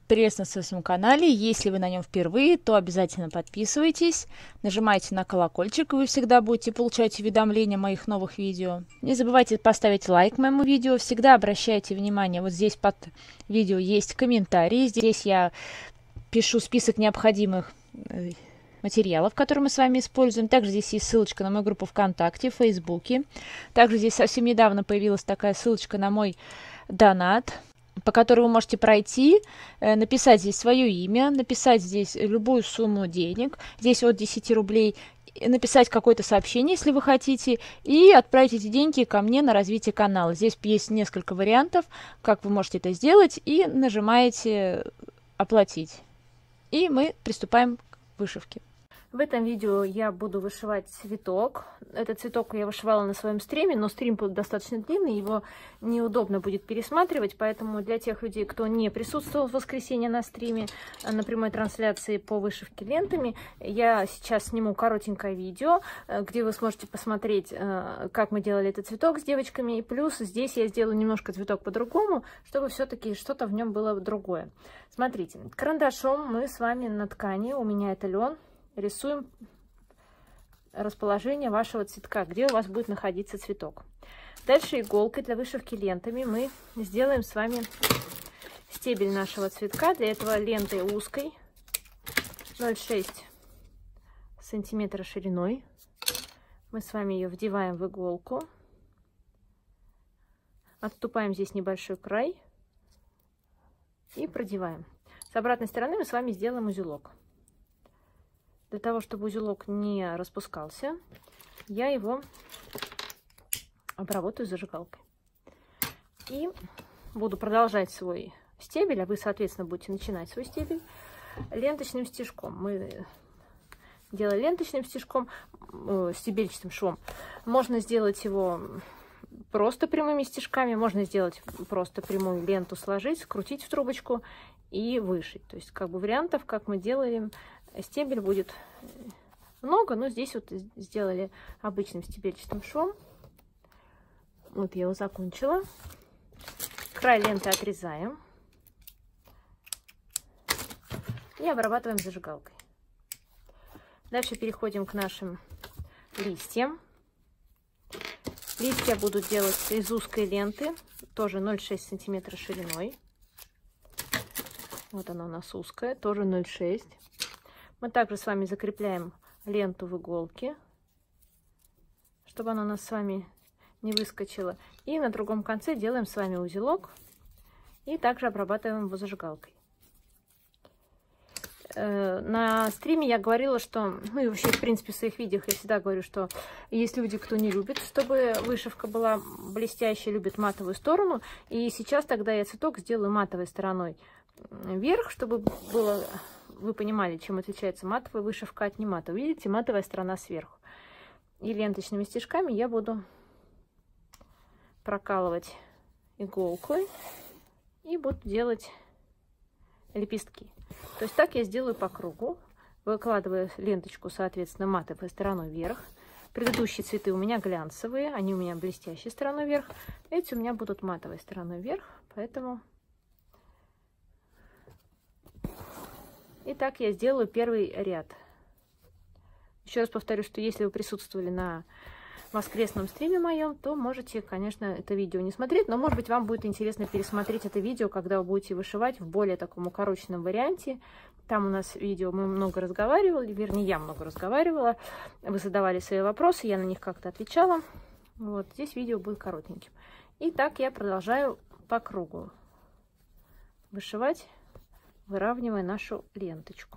приветствовать на своем канале. Если вы на нем впервые, то обязательно подписывайтесь, нажимайте на колокольчик, и вы всегда будете получать уведомления о моих новых видео. Не забывайте поставить лайк моему видео, всегда обращайте внимание, вот здесь под видео есть комментарии, здесь я пишу список необходимых материалов, которые мы с вами используем. Также здесь есть ссылочка на мою группу ВКонтакте, в Фейсбуке. Также здесь совсем недавно появилась такая ссылочка на мой донат, по которой вы можете пройти, написать здесь свое имя, написать здесь любую сумму денег, здесь от 10 рублей, написать какое-то сообщение, если вы хотите, и отправить эти деньги ко мне на развитие канала. Здесь есть несколько вариантов, как вы можете это сделать, и нажимаете «Оплатить». И мы приступаем к вышивке. В этом видео я буду вышивать цветок. Этот цветок я вышивала на своем стриме, но стрим был достаточно длинный, его неудобно будет пересматривать, поэтому для тех людей, кто не присутствовал в воскресенье на стриме, на прямой трансляции по вышивке лентами, я сейчас сниму коротенькое видео, где вы сможете посмотреть, как мы делали этот цветок с девочками, и плюс здесь я сделаю немножко цветок по-другому, чтобы все-таки что-то в нем было другое. Смотрите, карандашом мы с вами на ткани, у меня это лен, рисуем расположение вашего цветка, где у вас будет находиться цветок. Дальше иголкой для вышивки лентами мы сделаем с вами стебель нашего цветка. Для этого лентой узкой 0,6 сантиметра шириной. Мы с вами ее вдеваем в иголку. Отступаем здесь небольшой край и продеваем. С обратной стороны мы с вами сделаем узелок. Для того, чтобы узелок не распускался, я его обработаю зажигалкой. И буду продолжать свой стебель, а вы, соответственно, будете начинать свой стебель ленточным стежком. Мы делаем ленточным стежком, стебельчатым швом. Можно сделать его просто прямыми стежками, можно сделать просто прямую ленту, сложить, скрутить в трубочку и вышить. То есть, как бы вариантов, как мы делаем. Стебель будет много, но здесь вот сделали обычным стебельчатым швом. Вот я его закончила. Край ленты отрезаем и обрабатываем зажигалкой. Дальше переходим к нашим листьям. Листья буду делать из узкой ленты, тоже 0,6 сантиметра шириной. Вот она у нас узкая, тоже 0,6. Мы также с вами закрепляем ленту в иголке, чтобы она у нас с вами не выскочила. И на другом конце делаем с вами узелок и также обрабатываем его зажигалкой. На стриме я говорила, что, ну и вообще в принципе в своих видео я всегда говорю, что есть люди, кто не любит, чтобы вышивка была блестящей, любит матовую сторону. И сейчас тогда я цветок сделаю матовой стороной вверх, чтобы было... Вы понимали, чем отличается матовая вышивка от нематовой. Видите, матовая сторона сверху. И ленточными стежками я буду прокалывать иголкой и буду делать лепестки. То есть так я сделаю по кругу, выкладывая ленточку, соответственно, матовой стороной вверх. Предыдущие цветы у меня глянцевые, они у меня блестящей стороной вверх. Эти у меня будут матовой стороной вверх, поэтому... И так я сделаю первый ряд. Еще раз повторю, что если вы присутствовали на воскресном стриме моем, то можете, конечно, это видео не смотреть, но, может быть, вам будет интересно пересмотреть это видео, когда вы будете вышивать в более таком укороченном варианте. Там у нас видео мы много разговаривали, вернее, я много разговаривала. Вы задавали свои вопросы, я на них как-то отвечала. Вот здесь видео будет коротеньким. И так я продолжаю по кругу вышивать, выравнивая нашу ленточку.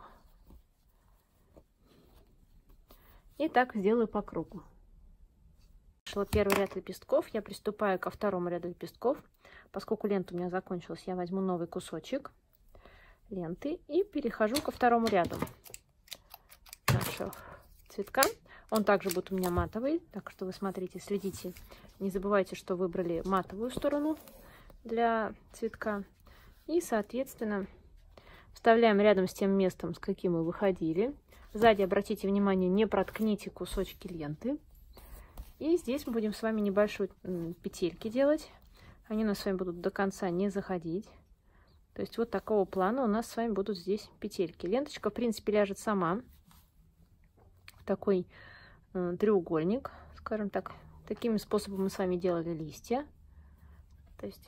И так сделаю по кругу. Вышла первый ряд лепестков, я приступаю ко второму ряду лепестков. Поскольку лента у меня закончилась, я возьму новый кусочек ленты и перехожу ко второму ряду нашего цветка. Он также будет у меня матовый, так что вы смотрите, следите. Не забывайте, что выбрали матовую сторону для цветка. И, соответственно, вставляем рядом с тем местом, с каким мы выходили. Сзади, обратите внимание, не проткните кусочки ленты. И здесь мы будем с вами небольшие петельки делать. Они у нас с вами будут до конца не заходить. То есть вот такого плана у нас с вами будут здесь петельки. Ленточка, в принципе, ляжет сама в такой треугольник, скажем так. Таким способом мы с вами делали листья. То есть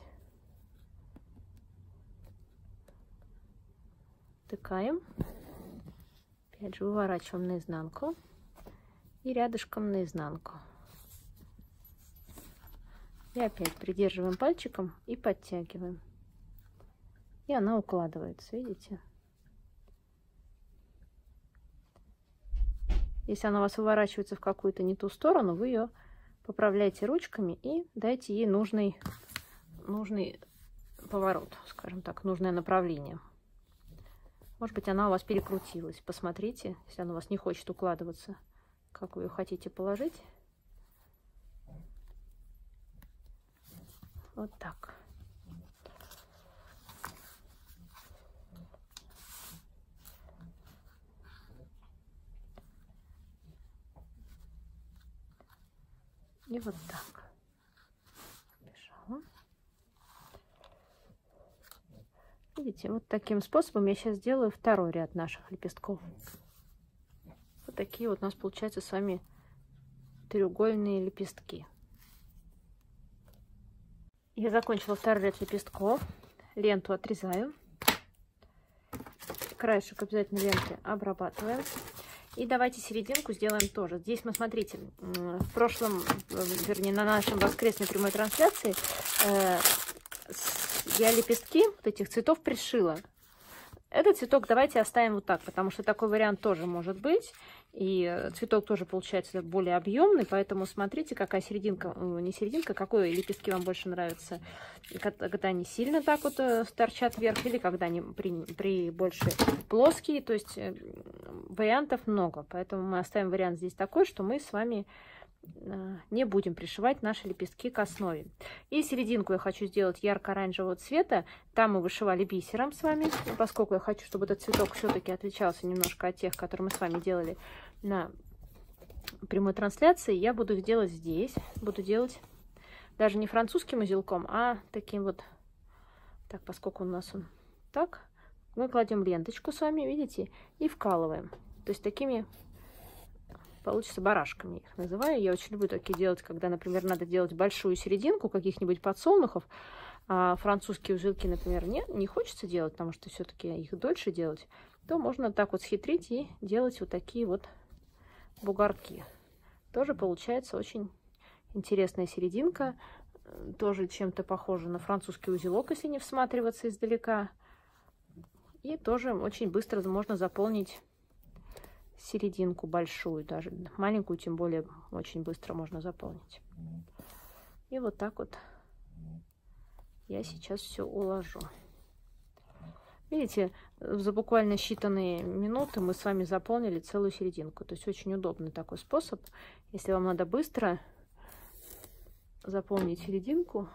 втыкаем, опять же выворачиваем наизнанку и рядышком наизнанку. И опять придерживаем пальчиком и подтягиваем. И она укладывается, видите? Если она у вас выворачивается в какую-то не ту сторону, вы ее поправляйте ручками и дайте ей нужный поворот, скажем так, нужное направление. Может быть, она у вас перекрутилась. Посмотрите, если она у вас не хочет укладываться, как вы ее хотите положить. Вот так. И вот так. Бежала. Видите, вот таким способом я сейчас сделаю второй ряд наших лепестков. Вот такие вот у нас получаются с вами треугольные лепестки. Я закончила второй ряд лепестков. Ленту отрезаю. Краешек обязательно ленты обрабатываем. И давайте серединку сделаем тоже. Здесь мы, смотрите, в прошлом, вернее, на нашем воскресной прямой трансляции я лепестки вот этих цветов пришила. Этот цветок давайте оставим вот так, потому что такой вариант тоже может быть. И цветок тоже получается более объемный, поэтому смотрите, какая серединка, не серединка, какой лепестки вам больше нравятся. Когда они сильно так вот торчат вверх, или когда они при больше плоские. То есть вариантов много, поэтому мы оставим вариант здесь такой, что мы с вами не будем пришивать наши лепестки к основе. И серединку я хочу сделать ярко-оранжевого цвета. Там мы вышивали бисером с вами, поскольку я хочу, чтобы этот цветок все-таки отличался немножко от тех, которые мы с вами делали на прямой трансляции. Я буду их делать здесь. Буду делать даже не французским узелком, а таким вот, так, поскольку у нас он так, мы кладем ленточку с вами, видите, и вкалываем. То есть такими получится барашками, их называю. Я очень люблю такие делать, когда, например, надо делать большую серединку каких-нибудь подсолнухов, а французские узелки, например, не хочется делать, потому что все-таки их дольше делать, то можно так вот схитрить и делать вот такие вот бугорки. Тоже получается очень интересная серединка, тоже чем-то похожа на французский узелок, если не всматриваться издалека. И тоже очень быстро можно заполнить серединку большую, даже маленькую, тем более очень быстро можно заполнить. И вот так вот я сейчас все уложу. Видите, за буквально считанные минуты мы с вами заполнили целую серединку. То есть очень удобный такой способ. Если вам надо быстро заполнить серединку,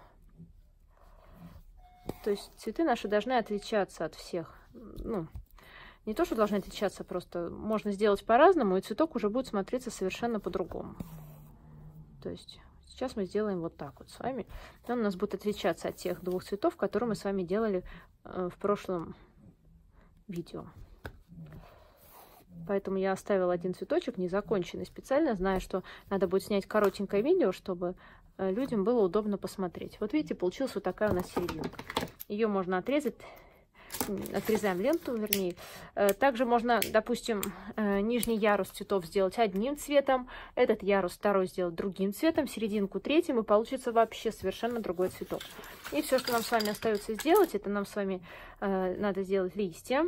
то есть цветы наши должны отличаться от всех. Ну, не то, что должны отличаться, просто можно сделать по-разному, и цветок уже будет смотреться совершенно по-другому. То есть сейчас мы сделаем вот так вот с вами. Он у нас будет отличаться от тех двух цветов, которые мы с вами делали в прошлом видео. Поэтому я оставила один цветочек незаконченный специально, зная, что надо будет снять коротенькое видео, чтобы людям было удобно посмотреть. Вот видите, получилась вот такая у нас серединка. Ее можно отрезать. Отрезаем ленту, вернее. Также можно, допустим, нижний ярус цветов сделать одним цветом, этот ярус второй сделать другим цветом, серединку третьим, и получится вообще совершенно другой цветок. И все, что нам с вами остается сделать, это нам с вами надо сделать листья.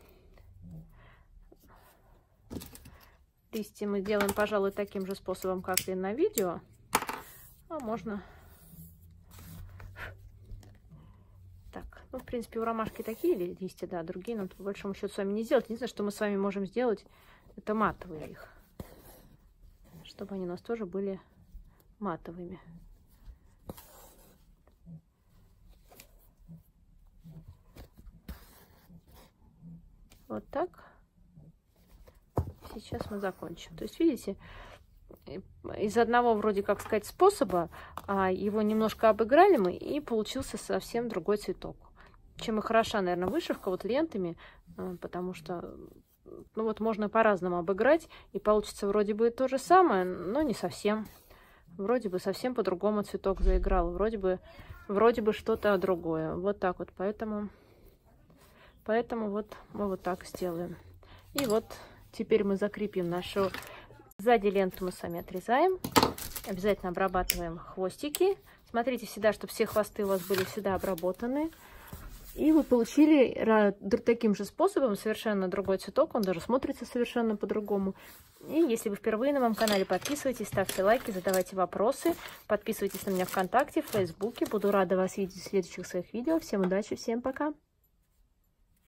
Листья мы делаем, пожалуй, таким же способом, как и на видео. А можно... Ну, в принципе, у ромашки такие листья, да, другие нам по большому счету с вами не сделать. Единственное, что мы с вами можем сделать, это матовые их, чтобы они у нас тоже были матовыми. Вот так. Сейчас мы закончим. То есть, видите, из одного, вроде как сказать, способа его немножко обыграли мы, и получился совсем другой цветок. Чем и хороша, наверное, вышивка вот лентами, потому что, ну вот можно по-разному обыграть, и получится вроде бы то же самое, но не совсем. Вроде бы совсем по-другому цветок заиграл, вроде бы что-то другое. Вот так вот, поэтому вот мы вот так сделаем. И вот теперь мы закрепим нашу сзади ленту, мы сами отрезаем. Обязательно обрабатываем хвостики. Смотрите всегда, чтобы все хвосты у вас были всегда обработаны. И вы получили таким же способом совершенно другой цветок. Он даже смотрится совершенно по-другому. И если вы впервые на моем канале, подписывайтесь, ставьте лайки, задавайте вопросы. Подписывайтесь на меня ВКонтакте, в Фейсбуке. Буду рада вас видеть в следующих своих видео. Всем удачи, всем пока!